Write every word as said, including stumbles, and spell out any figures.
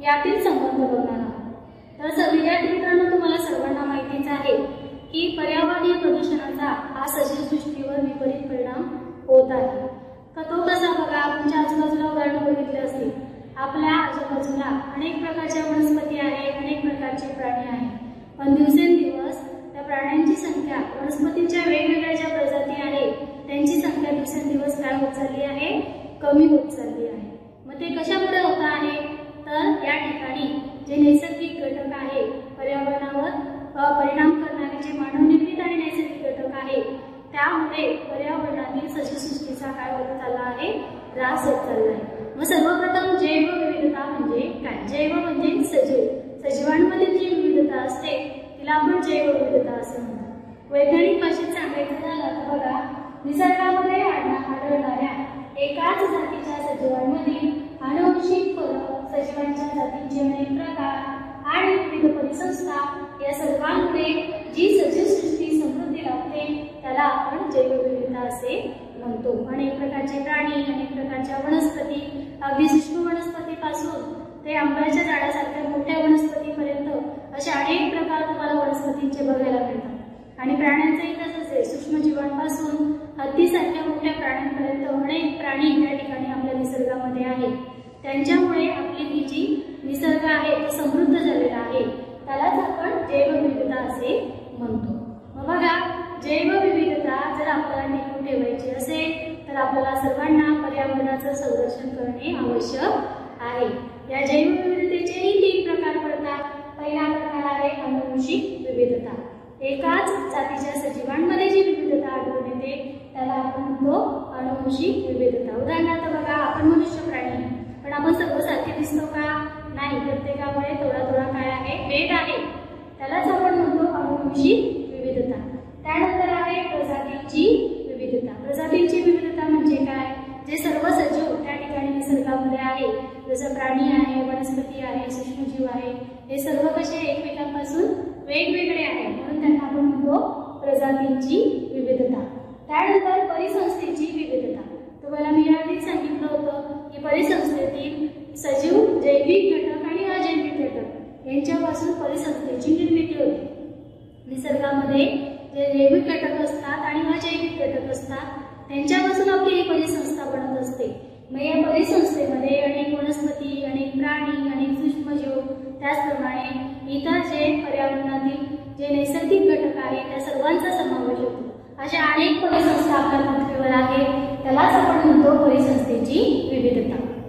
यातील संबंध बघणार आहोत। तर सगळ्यात मित्रांनो तुम्हाला सर्वांना माहितीच आहे की पर्यावरणीय प्रदूषणाचा हा सजीव सृष्टीवर विपरीत परिणाम होत आहे। तो कसा बघा, तुमच्या आजूबाजूला उदाहरण बघितले असतील, आपल्या आजूबाजूला अनेक प्रकारच्या वनस्पती आहेत, अनेक प्रकारचे प्राणी आहेत, पण दिवसेंदिवस त्या प्राण्यांची संख्या, वनस्पतींच्या वेगवेगळ्या ज्या प्रजाती आहेत त्यांची संख्या दिवसेंदिवस काय होत चालली आहे, कमी होत चालली आहे। मग ते कशामुळे होत आहे, तर या ठिकाणी जे नैसर्गिक घटक आहे, पर्यावरणावर परिणाम करणारे जे मानवनिर्मित आणि नैसर्गिक घटक आहेत, त्यामुळे पर्यावरणातील सजीवसृष्टीचा काय होत चालला आहे, ऱ्हास होत चालला आहे। मग सर्वप्रथम जैवविविधता म्हणजे काय? जैव म्हणजे सजीव, सजीवांमधील जी विविधता असते तिला आपण जैवविविधता असे म्हणतो। वैज्ञानिक भाषेत सांगायचं झालं तर बघा, निसर्गामध्ये आढळणाऱ्या एकाच जातीच्या सजीवांमधील आनुवंशिक फरक, सजीवांच्या जातींचे अनेक प्रकार आणि विविध परिसंस्था या सर्वांमुळे जी सजीवसृष्टी समृद्धी लाभते त्याला आपण जैवविविधता असे म्हणतो। अनेक प्रकारचे प्राणी, अनेक प्रकारच्या वनस्पती, अगदी सूक्ष्म वनस्पतीपासून ते आंब्याच्या झाडासारख्या मोठ्या वनस्पतीपर्यंत असे अनेक प्रकार तुम्हाला वनस्पतींचे बघायला मिळतात। आणि प्राण्यांचंही तसंच आहे, सूक्ष्मजीवांपासून हत्तीसारख्या मोठ्या प्राण्यांपर्यंत अनेक प्राणी त्या ठिकाणी आपल्या निसर्गामध्ये आहेत। त्यांच्यामुळे आपली ही जी निसर्ग आहे तो समृद्ध झालेला आहे, त्यालाच आपण जैवविविधता असे म्हणतो। मग बघा, जैवविविधता जर आपल्याला टिकवून ठेवायची असेल तर आपल्याला सर्वांना पर्यावरणाचं संरक्षण करणे आवश्यक आहे। या जैवविविधतेचेही तीन प्रकार पडतात। पहिला प्रकार आहे आनुवंशिक विविधता। एकाच जातीच्या सजीवांमध्ये जी विविधता आढळून येते त्याला आपण म्हणतो आनुवंशिक विविधता। उदाहरणार्थ बघा, आपण मनुष्य प्राणी, पण आपण सर्वसारखे दिसतो का? नाही, प्रत्येकामुळे थोडा थोडा काय आहे, भेद आहे, त्यालाच आपण म्हणतो आनुवंशिक विविधता। त्यानंतर आहे प्रजातींची विविधता। प्रजातींची विविधता म्हणजे काय? जे सर्व सजीव त्या ठिकाणी निसर्गामध्ये आहे, जसं प्राणी आहे, वनस्पती आहे, सूक्ष्मजीव आहे, हे सर्व कसे एकमेकांपासून वेगवेगळे आहे, म्हणून त्यांना आपण म्हणतो प्रजातींची विविधता। त्यानंतर परिसंस्थेची विविधता। तुम्हाला मी आधीच सांगितलं होतं की परिसंस्थेतील सजीव, जैविक घटक आणि अजैविक घटक यांच्यापासून परिसंस्थेची निर्मिती होते। निसर्गामध्ये जे जैविक घटक असतात आणि अजैविक घटक असतात त्यांच्यापासून आपली ही परिसंस्था बनत असते। मग या परिसंस्थेमध्ये अनेक वनस्पती, अनेक प्राणी, अनेक सूक्ष्मजीव, त्याचप्रमाणे इतर जे पर्यावरणातील जे नैसर्गिक घटक आहेत त्या सर्वांचा समावेश होतो। अशा अनेक परिसंस्था आपल्या पृथ्वीवर आहेत, त्यालाच आपण म्हणतो परिसंस्थेची विविधता।